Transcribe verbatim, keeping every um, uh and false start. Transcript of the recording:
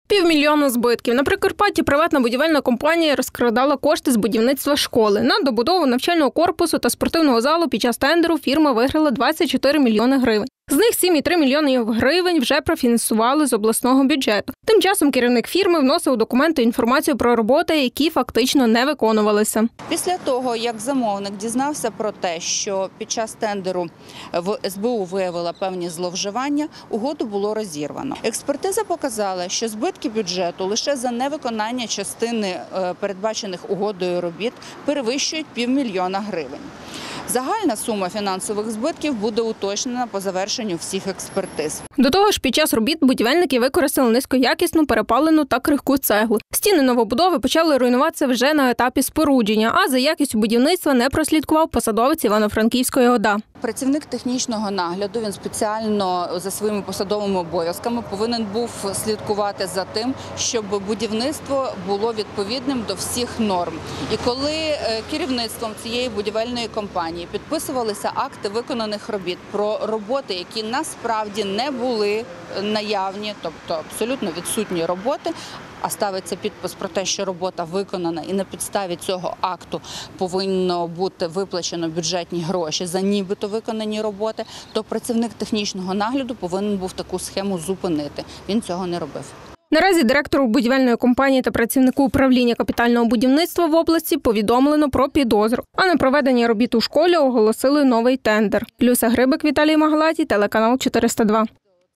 Півмільйона збитків. На Прикарпатті приватна будівельна компанія розкрадала кошти з будівництва школи. На добудову навчального корпусу та спортивного залу під час тендеру фірма виграла двадцять чотири мільйони гривень. З них сім цілих три мільйони гривень вже профінансували з обласного бюджету. Тим часом керівник фірми вносив у документи інформацію про роботи, які фактично не виконувалися. Після того, як замовник дізнався про те, що під час тендеру в ес бе у виявила певні зловживання, угоду було розірвано. Експертиза показала, що збитки бюджету лише за невиконання частини передбачених угодою робіт перевищують півмільйона гривень. Загальна сума фінансових збитків буде уточнена по завершенню всіх експертиз. До того ж, під час робіт будівельники використали низькоякісну, перепалену та крихку цеглу. Стіни новобудови почали руйнуватися вже на етапі спорудження, а за якістю будівництва не прослідкував посадовець Івано-Франківської ОДА. Працівник технічного нагляду, він спеціально за своїми посадовими обов'язками повинен був слідкувати за тим, щоб будівництво було відповідним до всіх норм. І коли керівництвом цієї будівельної компанії підписувалися акти виконаних робіт про роботи, які насправді не були наявні, тобто абсолютно відсутні роботи, а ставиться підпис про те, що робота виконана і на підставі цього акту повинно бути виплачено бюджетні гроші за нібито виконані роботи, то працівник технічного нагляду повинен був таку схему зупинити. Він цього не робив. Наразі директору будівельної компанії та працівнику управління капітального будівництва в області повідомлено про підозру. А на проведення робіт у школі оголосили новий тендер. Люся Грибик, Віталій Магалатій, телеканал чотириста два.